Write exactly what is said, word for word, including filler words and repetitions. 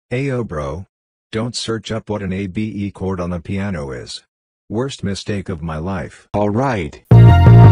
Ayo bro. Don't search up what an A B E chord on a piano is. Worst mistake of my life. Alright.